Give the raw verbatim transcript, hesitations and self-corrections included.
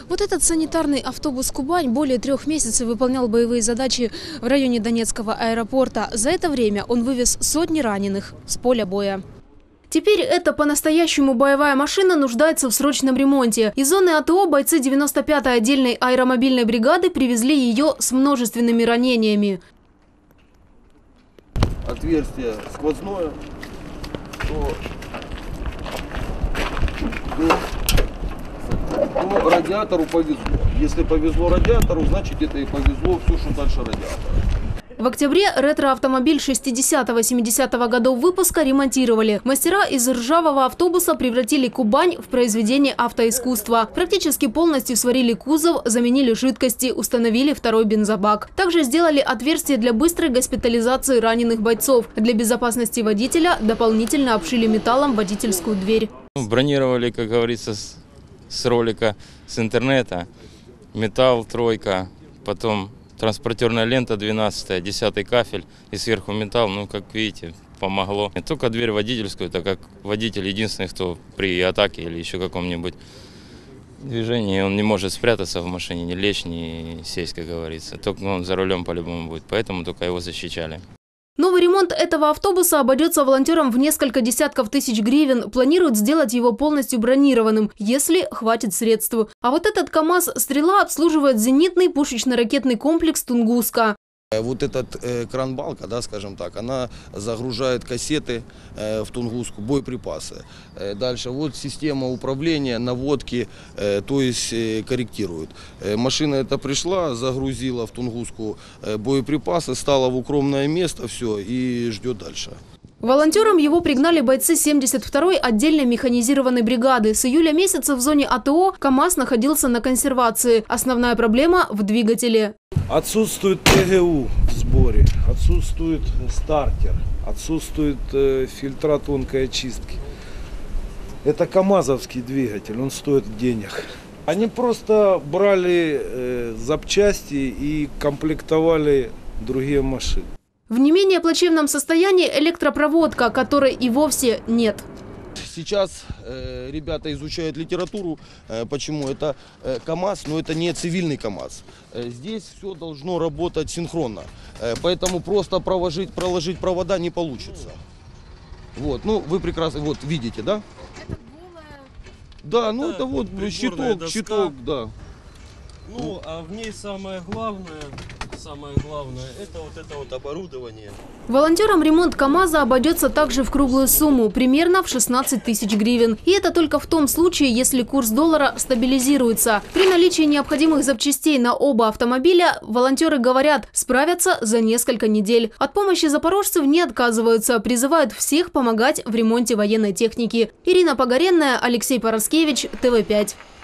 Вот этот санитарный автобус «Кубань» более трех месяцев выполнял боевые задачи в районе Донецкого аэропорта. За это время он вывез сотни раненых с поля боя. Теперь эта по-настоящему боевая машина нуждается в срочном ремонте. Из зоны АТО бойцы девяносто пятой отдельной аэромобильной бригады привезли ее с множественными ранениями. Отверстие сквозное, то, то, то радиатору повезло. Если повезло радиатору, значит это и повезло все, что дальше радиатора. В октябре ретро-автомобиль шестидесятого-семидесятого годов выпуска ремонтировали. Мастера из ржавого автобуса превратили «Кубань» в произведение автоискусства. Практически полностью сварили кузов, заменили жидкости, установили второй бензобак. Также сделали отверстие для быстрой госпитализации раненых бойцов. Для безопасности водителя дополнительно обшили металлом водительскую дверь. Бронировали, как говорится, с, с ролика, с интернета. Металл тройка, потом транспортерная лента двенадцатая, десятый кафель и сверху металл, ну, как видите, помогло. Не только дверь водительскую, так как водитель единственный, кто при атаке или еще каком-нибудь движении, он не может спрятаться в машине, не лечь, не сесть, как говорится. Только он за рулем по-любому будет, поэтому только его защищали. Новый ремонт этого автобуса обойдется волонтерам в несколько десятков тысяч гривен. Планируют сделать его полностью бронированным, если хватит средств. А вот этот КАМАЗ «Стрела» обслуживает зенитный пушечно-ракетный комплекс «Тунгуска». Вот этот э, кран-балка, да, скажем так, она загружает кассеты э, в Тунгуску, боеприпасы. Э, дальше вот система управления, наводки, э, то есть э, корректирует. Э, машина эта пришла, загрузила в Тунгуску э, боеприпасы, стала в укромное место, все, и ждет дальше. Волонтерам его пригнали бойцы семьдесят второй отдельной механизированной бригады. С июля месяца в зоне АТО КАМАЗ находился на консервации. Основная проблема в двигателе. Отсутствует ТГУ в сборе, отсутствует стартер, отсутствует э, фильтра тонкой очистки. Это КАМАЗовский двигатель, он стоит денег. Они просто брали э, запчасти и комплектовали другие машины. В не менее плачевном состоянии электропроводка, которой и вовсе нет. Сейчас э, ребята изучают литературу, э, почему это э, КАМАЗ, но это не цивильный КАМАЗ. Э, здесь все должно работать синхронно, э, поэтому просто проложить, проложить провода не получится. Вот, ну вы прекрасно вот видите, да? Это голая. Да, ну это, это вот щиток, доска. щиток, да. Ну, а в ней самое главное, самое главное, это вот это вот оборудование. Волонтерам ремонт КАМАЗа обойдется также в круглую сумму, примерно в шестнадцать тысяч гривен. И это только в том случае, если курс доллара стабилизируется. При наличии необходимых запчастей на оба автомобиля, волонтеры говорят, справятся за несколько недель. От помощи запорожцев не отказываются, призывают всех помогать в ремонте военной техники. Ирина Погоренная, Алексей Пороскевич, тэ вэ пять.